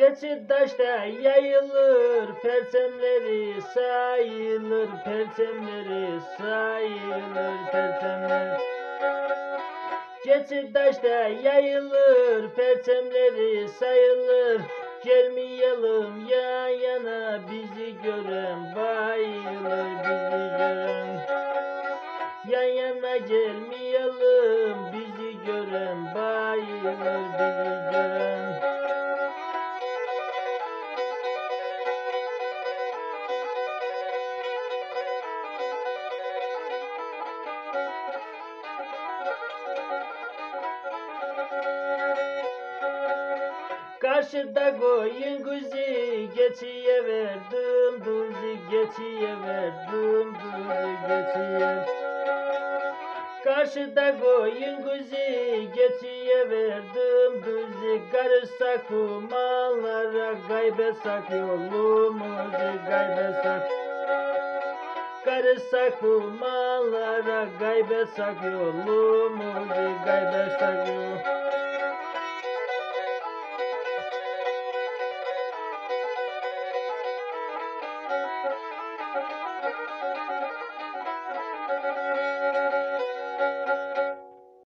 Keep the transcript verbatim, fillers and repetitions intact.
Geçit taşta yayılır, perçemleri sayılır, perçemleri sayılır, perçemler. Geçit taşta yayılır, perçemleri sayılır. Gelmeyelim yan yana, bizi gören bayılır, bizi gören. Yan yana gelmeyelim, bizi gören bayılır, bizi gören. Karşıda koyun kuzu geçiye verdim duzu geçiye verdim duzu geçiye. Karşıda koyun kuzu geçiye verdim duzu. Karışsak kumanlara kaybetsek yolumuzu kaybetsek. Karışsak kumanlara kaybetsek yolumuzu kaybetsek yolumuzu.